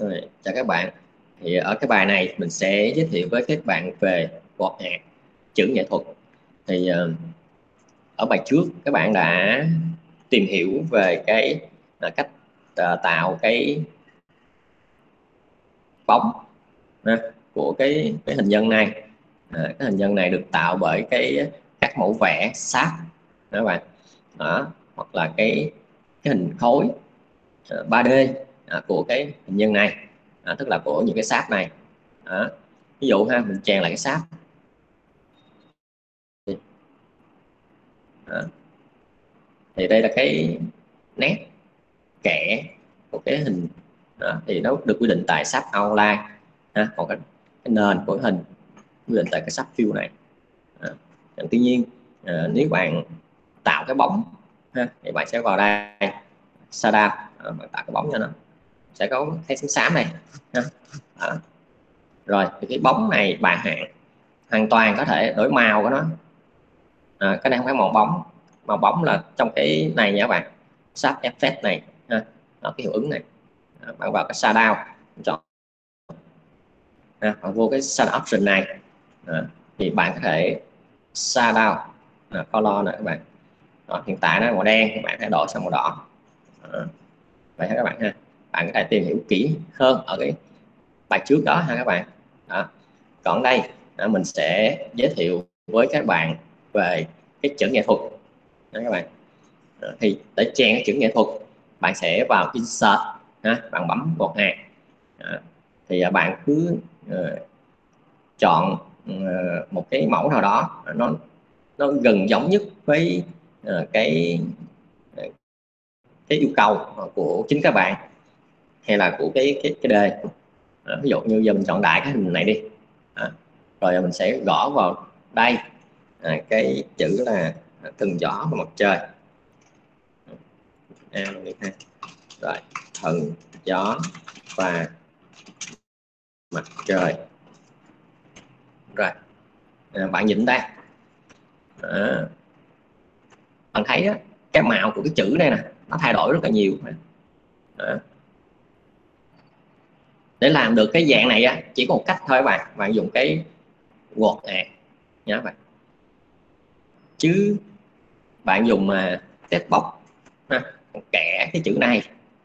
Rồi, chào các bạn. Thì ở cái bài này mình sẽ giới thiệu với các bạn về quạt hạt chữ nghệ thuật. Thì ở bài trước các bạn đã tìm hiểu về cái cách tạo cái bóng của cái hình nhân này. Cái hình nhân này được tạo bởi các mẫu vẽ sáp các bạn. Hoặc là cái hình khối 3D của cái hình nhân này, tức là của những cái sáp này. Ví dụ mình chèn lại cái sáp. Thì đây là cái nét kẻ của cái hình. Thì nó được quy định tại sáp outline. Còn cái nền của hình quy định tại cái sáp fill này. Tuy nhiên nếu bạn tạo cái bóng thì bạn sẽ vào đây shadow, bạn tạo cái bóng cho nó sẽ có cái xám này. Rồi thì cái bóng này bạn hoàn toàn có thể đổi màu của nó. Cái này không phải màu bóng là trong cái này nha các bạn, sub effect này cái hiệu ứng này. Bạn vào cái shadow, chọn bạn vô cái shadow option này thì bạn có thể shadow color này các bạn. Hiện tại nó màu đen thì bạn hãy đổi sang màu đỏ. Vậy các bạn ha, bạn có thể tìm hiểu kỹ hơn ở cái bài trước đó ha các bạn. Còn đây mình sẽ giới thiệu với các bạn về cái chữ nghệ thuật các bạn. Thì để chèn cái chữ nghệ thuật, bạn sẽ vào insert, bạn bấm một hạt. Thì bạn cứ chọn một cái mẫu nào đó nó gần giống nhất với cái yêu cầu của chính các bạn hay là của cái đề. Ví dụ như giờ mình chọn đại cái hình này đi. Rồi mình sẽ gõ vào đây cái chữ là thần gió và mặt trời. Rồi thần gió và mặt trời. Rồi bạn nhìn đây, bạn thấy đó, cái màu của cái chữ này nè nó thay đổi rất là nhiều. Để làm được cái dạng này chỉ có một cách thôi bạn dùng cái quạt hạt nhá bạn, chứ bạn dùng text box kẻ cái chữ này,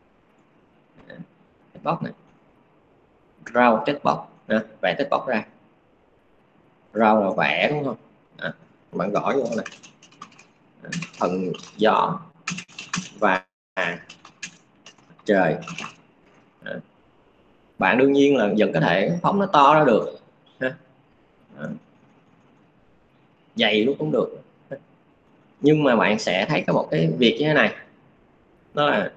text box này, draw text box, vẽ text box ra. Draw là vẽ đúng không? Bạn gõ vô này, thần gió và trời. Bạn đương nhiên là vẫn có thể phóng nó to ra được, dày luôn cũng được, nhưng mà bạn sẽ thấy có một cái việc như thế này, đó là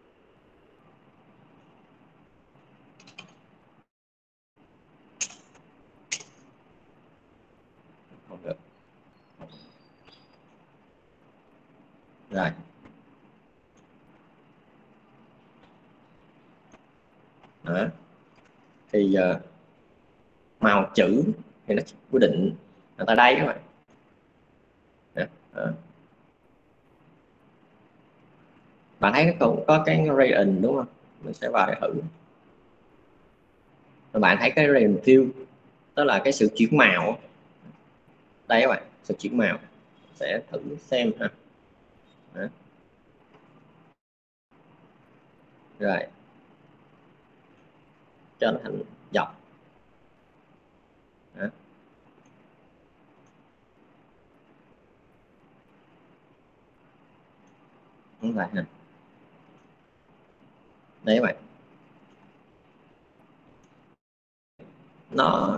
không được. Rồi đó. Thì màu chữ thì nó quy định tại đây các bạn. Bạn thấy có cái gradient đúng không? Mình sẽ vào để thử. Bạn thấy cái gradient fill, đó là cái sự chuyển màu đây các bạn, sự chuyển màu. Sẽ thử xem ha. Đó. Rồi cho nó thành dọc. Đó. Đúng vậy ha. Đấy các bạn, nó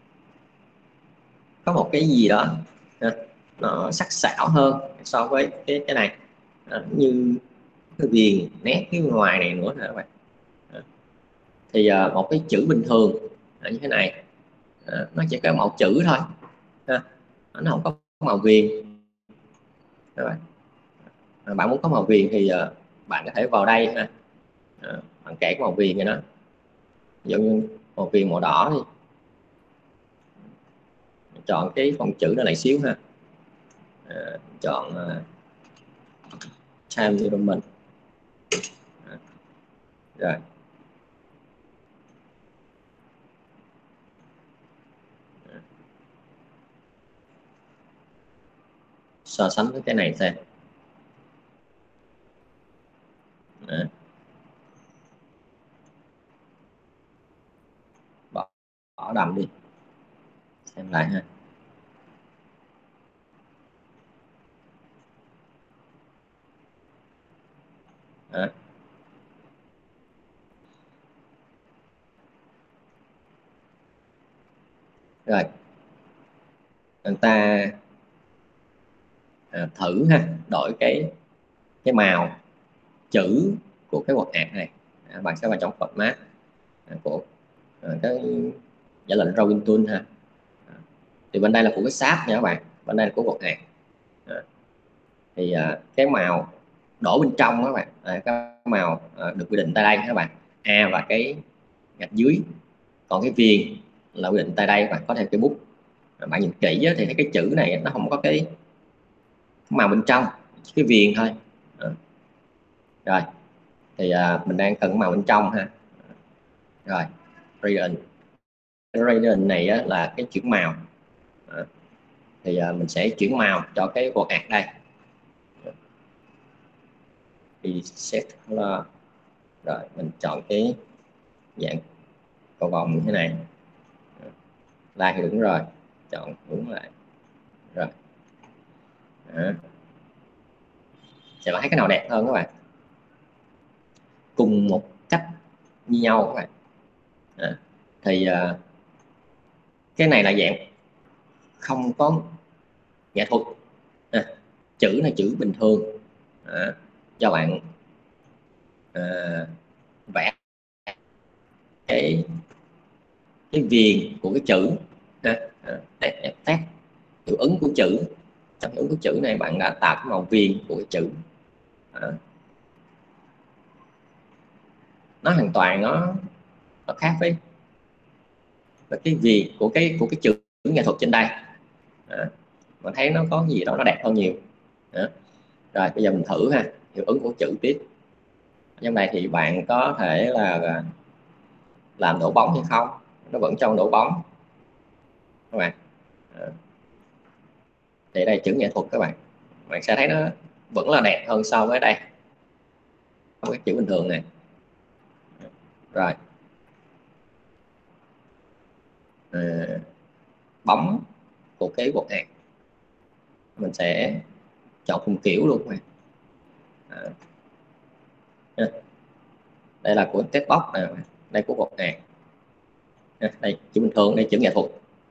có một cái gì đó nó sắc sảo hơn so với cái này. Như cái viền nét phía ngoài này nữa nè các bạn. Thì một cái chữ bình thường như thế này nó chỉ có màu chữ thôi, nó không có màu viền các bạn. Bạn muốn có màu viền thì bạn có thể vào đây bạn kẻ cái màu viền này, nó ví dụ như màu viền màu đỏ đi, chọn cái phông chữ nó lại xíu ha. Chọn time environment. Rồi so sánh với cái này xem. Đó. Bỏ đậm đi, xem lại ha. Đó. Rồi người ta thử ha, đổi cái màu chữ của cái quạt hạt này. Bạn sẽ vào trong format của cái giả lệnh drawing tool ha. Thì bên đây là của cái sáp nha các bạn, bên đây là của quạt hạt. Thì cái màu đổ bên trong các bạn, cái màu được quy định tại đây các bạn, A và cái gạch dưới, còn cái viền là quy định tại đây. Bạn có thêm cái bút, bạn nhìn kỹ thì thấy cái chữ này nó không có cái màu bên trong, chỉ cái viền thôi. Rồi thì mình đang cần màu bên trong ha. Rồi gradient này là cái chuyển màu. Thì mình sẽ chuyển màu cho cái quạt hạt đây. Thì set color. Rồi mình chọn cái dạng cầu vòng như thế này. Like thì đúng rồi, chọn đúng lại. Rồi sẽ thấy cái nào đẹp hơn các bạn, cùng một cách như nhau các bạn. Thì cái này là dạng không có nghệ thuật, chữ này chữ bình thường. Cho bạn vẽ cái viền của cái chữ, test hiệu ứng của chữ. Trong hiệu ứng của chữ này bạn đã tạo cái màu viền của cái chữ. Nó hoàn toàn nó khác với cái viền của cái chữ nghệ thuật trên đây. Mình thấy nó có gì đó nó đẹp hơn nhiều. Rồi bây giờ mình thử ha, hiệu ứng của chữ tiếp. Trong này thì bạn có thể là làm độ bóng hay không, nó vẫn trong độ bóng các bạn. Thì đây chữ nghệ thuật các bạn, bạn sẽ thấy nó vẫn là đẹp hơn so với đây, không cái chữ bình thường này. Rồi bóng của cái quạt hạt mình sẽ chọn cùng kiểu luôn các bạn. Đây là của test box này, đây của quạt hạt, đây chữ bình thường, đây chữ nghệ thuật.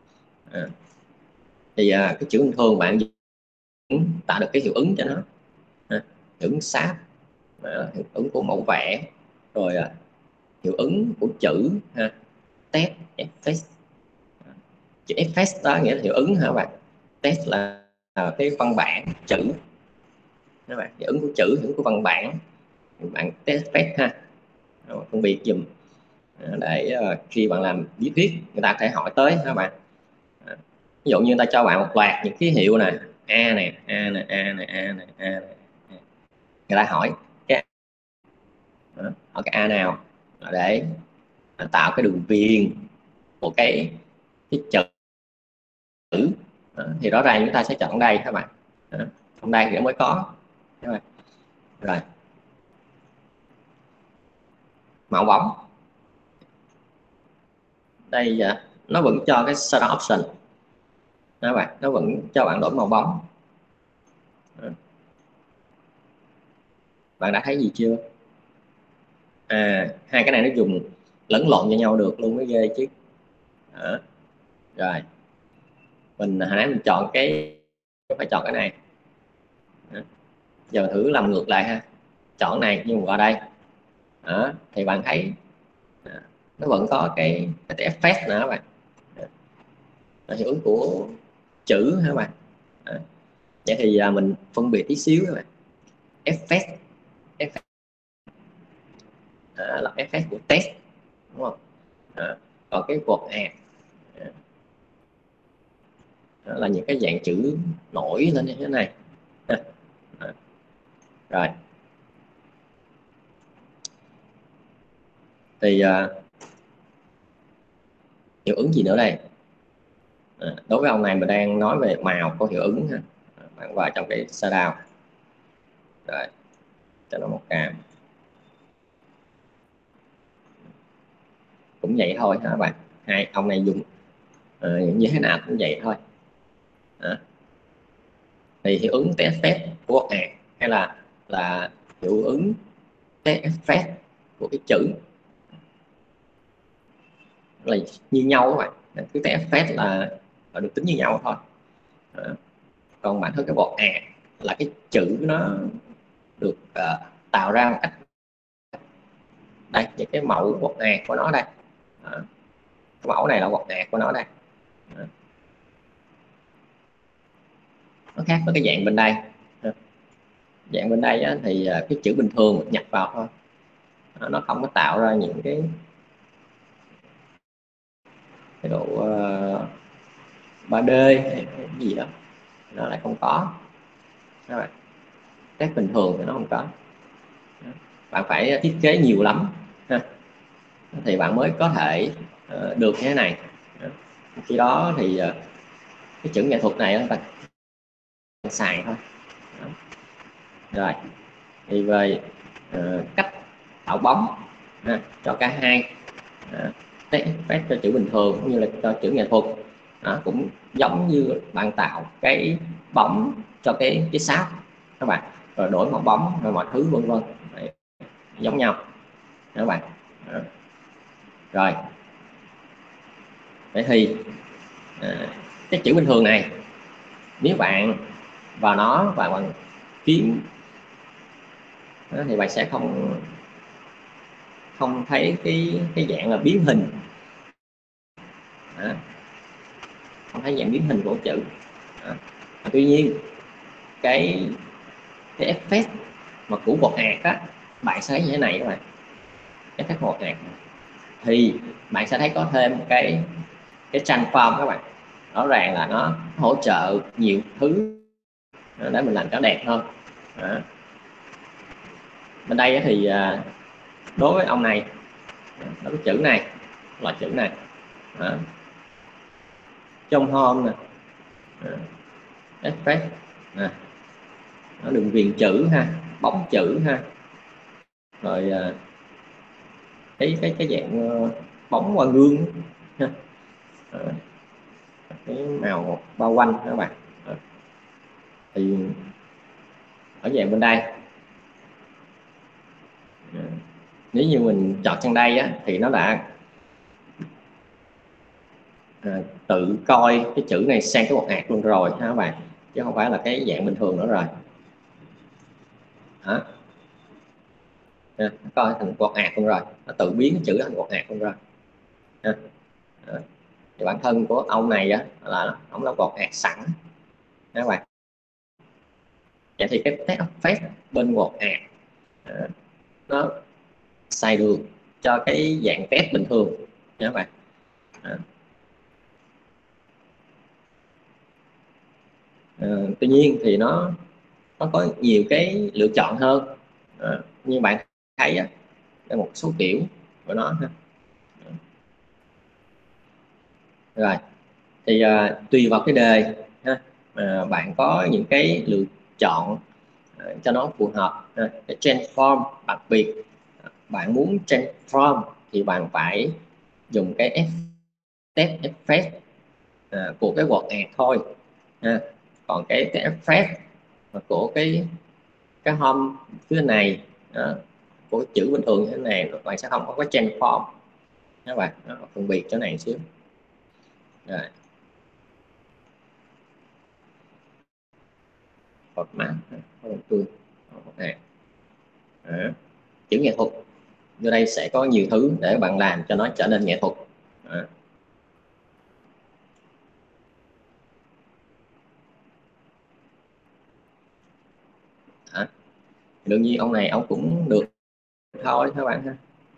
Thì cái chữ bình thường bạn tạo được cái hiệu ứng cho nó, hiệu ứng sáp, hiệu ứng của mẫu vẽ, rồi hiệu ứng của chữ ha, test effect. Chữ effect đó nghĩa là hiệu ứng hả các bạn, test là cái văn bản chữ các bạn, hiệu ứng của chữ, hiệu ứng của văn bản. Bạn test effect ha, phân biệt dùm để khi bạn làm lý thuyết người ta có thể hỏi tới các bạn. Ví dụ như người ta cho bạn một loạt những ký hiệu này, A này, A này, A này, A này, A này. Người ta hỏi cái A nào để tạo cái đường viền của cái chữ. Thì rõ ràng chúng ta sẽ chọn đây các bạn. Trong đây thì mới có các bạn. Rồi màu bóng đây nó vẫn cho cái shadow option các bạn, nó vẫn cho bạn đổi màu bóng. Bạn đã thấy gì chưa? Hai cái này nó dùng lẫn lộn cho nhau được luôn mới ghê chứ. Rồi mình hồi nãy mình chọn phải chọn cái này. Giờ thử làm ngược lại ha, chọn này nhưng qua đây. Thì bạn thấy nó vẫn có cái effect nữa các bạn, hiệu ứng của chữ hả bạn. Vậy thì mình phân biệt tí xíu các bạn. Effect là effect của test đúng không? Còn cái quạt hạt là những cái dạng chữ nổi lên như thế này. Rồi thì hiệu ứng gì nữa đây? Đối với ông này mình đang nói về màu có hiệu ứng ha. bạn vào trong cái shadow rồi cho nó màu cam, cũng vậy thôi hả bạn. Hai ông này dùng như thế nào cũng vậy thôi. Thì hiệu ứng TFS của hay là hiệu ứng TFS của cái chữ là như nhau các bạn. Cái TFS là được tính như nhau thôi. Còn bản thân cái bột là cái chữ nó được tạo ra một cách đây, những cái mẫu bột của nó đây. Cái mẫu này là bột của nó đây. Nó khác với cái dạng bên đây. Dạng bên đây thì cái chữ bình thường nhập vào thôi, nó không có tạo ra những cái độ 3D hay gì đó, nó lại không có. Test bình thường thì nó không có. Bạn phải thiết kế nhiều lắm thì bạn mới có thể được như thế này. Khi đó thì cái chữ nghệ thuật này bạn xài thôi. Rồi thì về cách tạo bóng cho cả hai, test cho chữ bình thường cũng như là cho chữ nghệ thuật, cũng giống như bạn tạo cái bóng cho cái sáp các bạn, rồi đổi màu bóng rồi mọi thứ vân vân, giống nhau các bạn. Rồi vậy thì cái chữ bình thường này nếu bạn vào nó và bạn kiếm thì bạn sẽ không thấy cái dạng là biến hình, không thấy dạng biến hình của chữ. Tuy nhiên cái effect mà của bột á, bạn sẽ thấy như thế này các bạn. Cái effect bột thì bạn sẽ thấy có thêm cái transform các bạn. Rõ ràng là nó hỗ trợ nhiều thứ để mình làm cho đẹp hơn. Bên đây thì đối với ông này, đối với chữ này, loại chữ này trong home nè, express nè, nó đường viền chữ ha, bóng chữ ha, rồi cái dạng bóng qua gương ha, cái màu bao quanh các bạn. Thì ở dạng bên đây nếu như mình chọn sang đây thì nó đã tự coi cái chữ này sang cái bột luôn rồi ha các bạn, chứ không phải là cái dạng bình thường nữa rồi. Coi thành bột luôn rồi, nó tự biến cái chữ thành bột luôn rồi. Thì bản thân của ông này là ông là bột sẵn các bạn. Vậy thì cái test phép bên bột nó xài được cho cái dạng test bình thường nha các bạn. Tuy nhiên thì nó có nhiều cái lựa chọn hơn, như bạn thấy một số kiểu của nó ha. Rồi thì tùy vào cái đề ha, bạn có những cái lựa chọn cho nó phù hợp. Cái transform đặc biệt bạn muốn transform thì bạn phải dùng cái test effect của cái word thôi ha. Còn cái test effect của cái home phía này của chữ bình thường như thế này bạn sẽ không có cái transform các bạn, phân biệt chỗ này một xíu. Rồi format chữ nghệ thuật, vô đây sẽ có nhiều thứ để bạn làm cho nó trở nên nghệ thuật. Đương nhiên ông này ông cũng được thôi các bạn ha,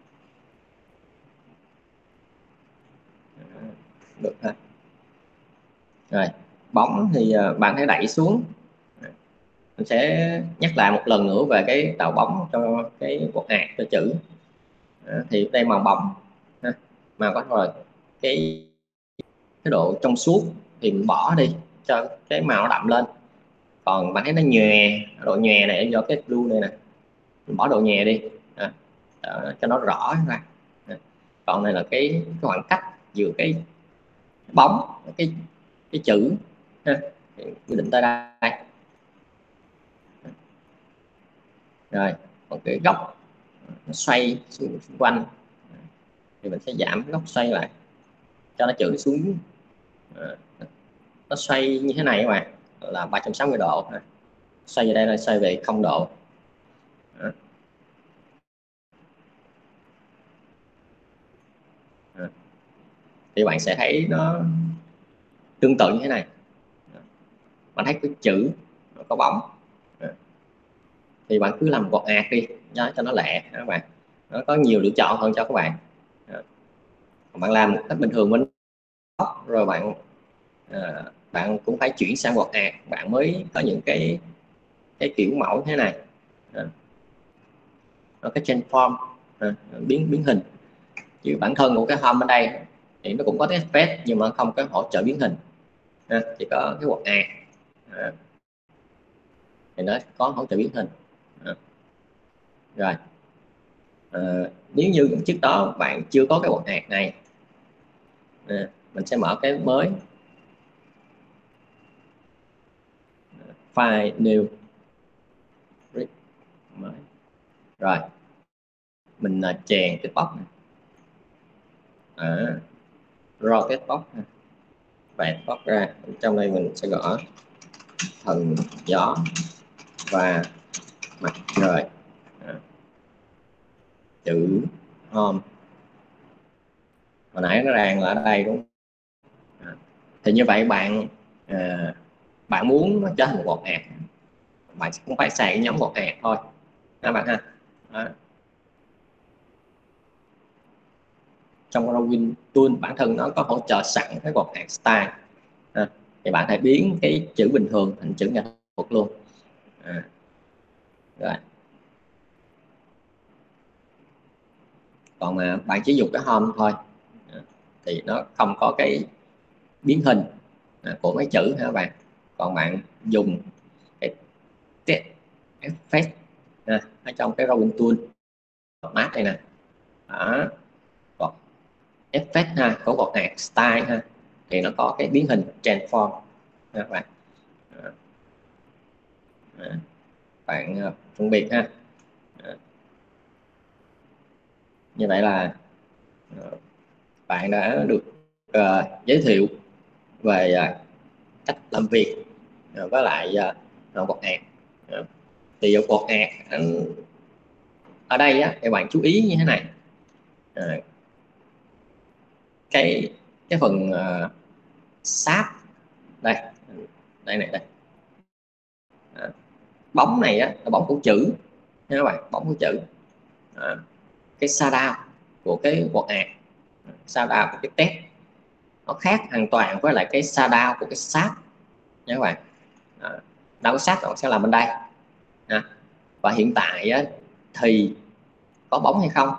được ha. Rồi bóng thì bạn hãy đẩy xuống. Mình sẽ nhắc lại một lần nữa về cái tạo bóng cho cái bột cho chữ. Thì đây màu bóng màu có rồi cái độ trong suốt thì mình bỏ đi cho cái màu đậm lên, còn bạn thấy nó nhòe, độ nhòe này do cái blue này nè, mình bỏ độ nhòe đi cho nó rõ ra. Còn này là cái khoảng cách giữa cái bóng, cái chữ quy định tới đây. Rồi một cái góc nó xoay xung quanh thì mình sẽ giảm góc xoay lại cho nó chữ xuống, nó xoay như thế này các bạn, là 360 độ. Xoay về đây là xoay về 0 độ. Thì bạn sẽ thấy nó tương tự như thế này. Bạn thấy cái chữ nó có bóng thì bạn cứ làm gọt ạt đi cho nó lẹ các bạn, nó có nhiều lựa chọn hơn cho các bạn. Bạn làm một cách bình thường bên rồi bạn cũng phải chuyển sang gọt ạt, bạn mới có những cái kiểu mẫu thế này. Nó cái transform biến hình, chứ bản thân của cái home ở đây thì nó cũng có cái effect nhưng mà không có hỗ trợ biến hình, chỉ có cái gọt ạt thì nó có hỗ trợ biến hình. Rồi nếu như trước đó bạn chưa có cái gọt ạt này, mình sẽ mở cái mới, file new mới. Rồi mình chèn cái box này, rocket box vẹt box ra. Trong đây mình sẽ gõ thần gió và mặt trời, chữ home hồi nãy nó đang là ở đây đúng không? Thì như vậy bạn muốn nó trở thành một bột ạt, bạn cũng phải xài cái nhóm bột ạt thôi các bạn ha. Trong drawing tool bản thân nó có hỗ trợ sẵn cái bột ạt style, thì bạn hãy biến cái chữ bình thường thành chữ nghệ thuật luôn. Rồi còn mà bạn chỉ dùng cái home thôi thì nó không có cái biến hình của mấy chữ ha các bạn. Còn bạn dùng cái effect ở trong cái drawing tool format này nè, còn effect có một hạt style thì nó có cái biến hình transform các bạn. Bạn phân biệt như vậy là bạn đã được giới thiệu về cách làm việc với lại cột hạt. Thì cột hạt ở đây thì bạn chú ý như thế này, cái phần sáp đây này bóng này là bóng của chữ nha các bạn, bóng của chữ. Cái shadow của cái quạt ạt, shadow của cái test nó khác hoàn toàn với lại cái shadow của cái sáp nha các bạn. Đâu có sáp bạn sẽ làm bên đây và hiện tại thì có bóng hay không,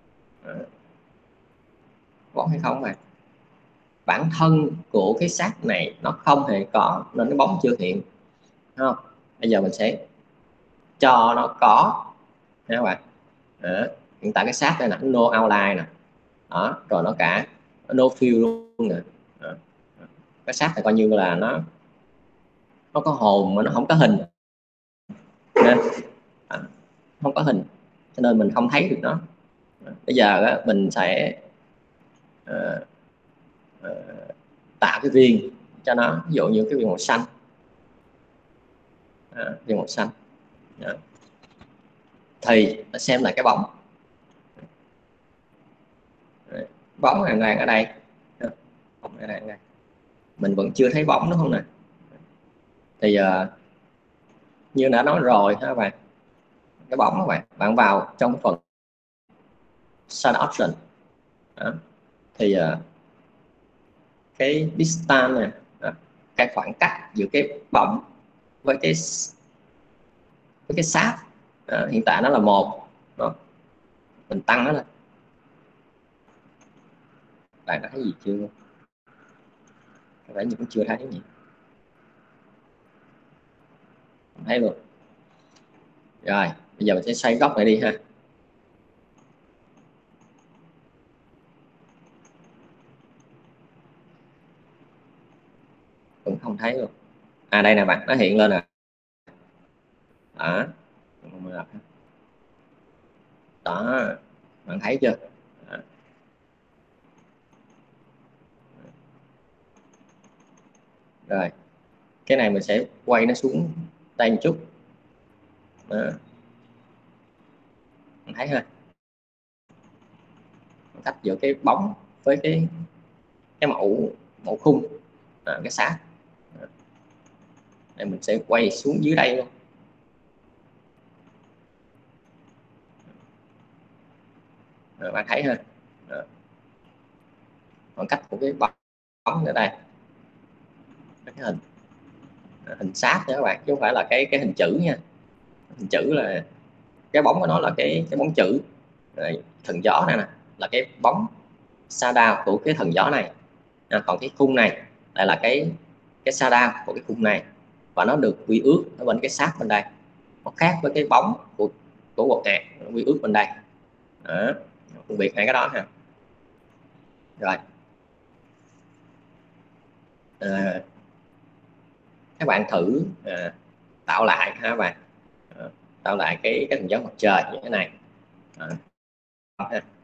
bóng hay không mà bản thân của cái sáp này nó không hề có nên cái bóng chưa hiện, đúng không? Bây giờ mình sẽ cho nó có nha các bạn. Hiện tại cái sáp đây là no outline nè, rồi nó cả no fill luôn nè. Cái sáp này coi như là nó có hồn mà nó không có hình nên không có hình cho nên mình không thấy được nó. Bây giờ mình sẽ tạo cái viên cho nó, ví dụ như cái viên màu xanh, viên màu xanh thì nó xem lại cái bóng. Bóng này đang ở đây, bóng này đang ở đây, mình vẫn chưa thấy bóng đúng không nè. Thì như đã nói rồi các bạn, cái bóng các bạn vào trong phần sun option thì cái distance này, cái khoảng cách giữa cái bóng với cái sáp hiện tại nó là 1, mình tăng nó lên. Bạn có thấy gì chưa? Các bạn cũng chưa thấy gì. thấy luôn. Rồi bây giờ mình sẽ xoay góc này đi ha. Cũng không thấy luôn. Đây nè bạn, nó hiện lên nè. Đó, bạn thấy chưa? Đó. Rồi cái này mình sẽ quay nó xuống đây một chút. Đó. Bạn thấy ha, cách giữa cái bóng với cái mẫu mẫu khung, cái xác. Đây mình sẽ quay xuống dưới đây luôn. Bạn thấy ha. Đó. Khoảng cách của cái bóng ở đây, cái hình sát nha các bạn, chứ không phải là cái hình chữ nha. Hình chữ là cái bóng của nó là cái bóng chữ. Rồi, thần gió này nè là cái bóng shadow của cái thần gió này. Còn cái khung này lại là cái shadow của cái khung này, và nó được quy ước ở bên cái sát bên đây. Nó khác với cái bóng của bột hạt quy ước bên đây. Đó, phân biệt hai cái đó ha. Rồi các bạn thử tạo lại ha các bạn. Tạo lại cái hình dáng mặt trời như thế này.